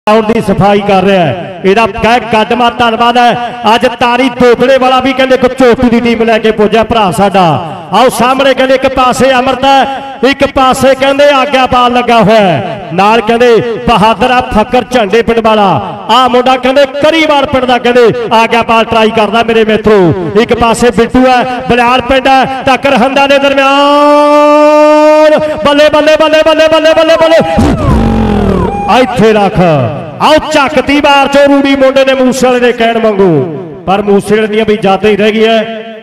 Ground की सफाई कर रहा है, ਇਹਦਾ ਕਹਿ ਗੱਡਮਾ ਧੰਨਵਾਦ है। अज तारी तोतले वाला भी कहते एक चोटी की टीम लैके पुजा भरा साडा। आओ सामने कहते एक पासे अमृत है, एक पासे कहते आग्यापाल लगा हुआ है, नाल कहते बहादुर आ फकर झंडे पिंड वाला आ मुंडा कहते करीवाल पिंड का कहते आग्यापाल ट्राई करता मेरे मित्रों। एक पासे बिट्टू है, बलियार पिंड है, टक्कर हंदा के दरम्यान बल्ले बल्ले बल्ले बल्ले बल्ले बल्ले बल्ले इत्थे रख। आओ झकती बार चो रूड़ी मुंडे ने मूसे वाले ने कहण वांगू, पर मूसे वाले दी भी ज्यादा ही रह गई है।